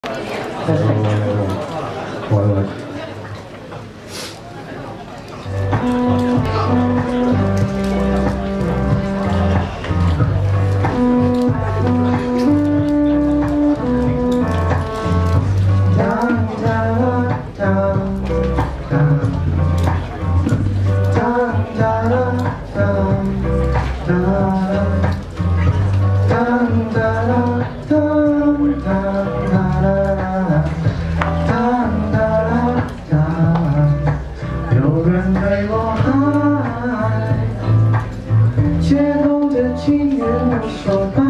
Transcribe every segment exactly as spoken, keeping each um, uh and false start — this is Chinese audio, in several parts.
我我。 有人对我爱，街头的情人无所拜，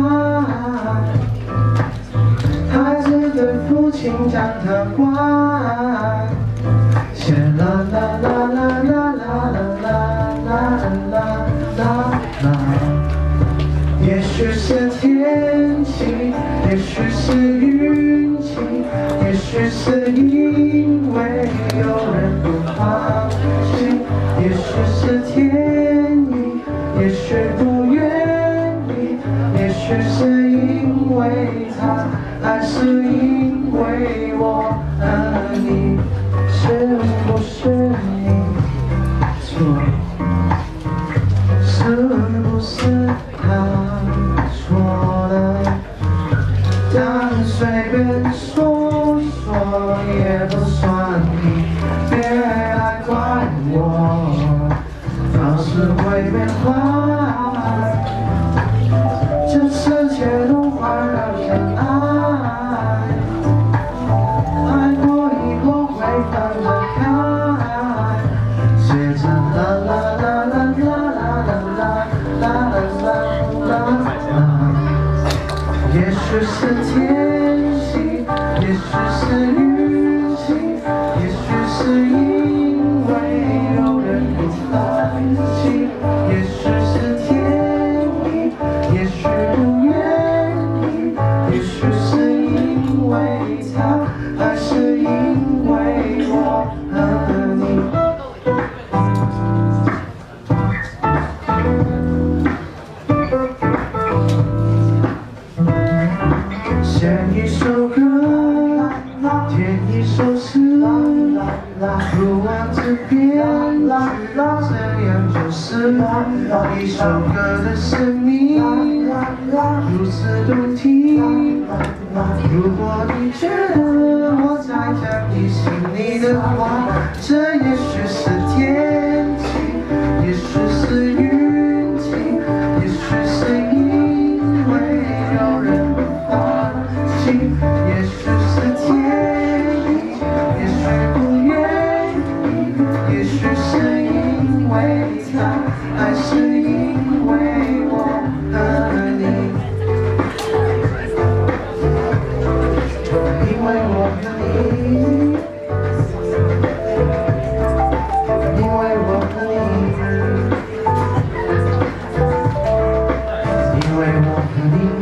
孩子对父亲讲他乖，写啦啦啦啦啦啦啦啦啦啦啦。也许是天气，也许是运气，也许是因为有人不放弃，也许是天意，也许不愿意，也许是因为他，还是因为我爱你，是不是你错？是不是他错了？但随便说说也不算你，别来怪我，老是会变坏。这世界都环绕着爱，爱过以后会分得开，写着啦啦啦啦啦啦啦啦啦啦啦。也许是天气，也许是运气，也许是因为有人不放弃，也许是天意，也许不愿意，也许是因为他，还是因为我和你。 写一首歌，填一首诗，录完这编曲，这样就是一首歌的生命，如此动听。如果你觉得我在讲你心里的话，这也许是天气，也许是运气，也许是因为有人。 也许是天意，也许不愿意，也许是因为他，还是因为我和你，因为我和你，因为我和你，因为我和你。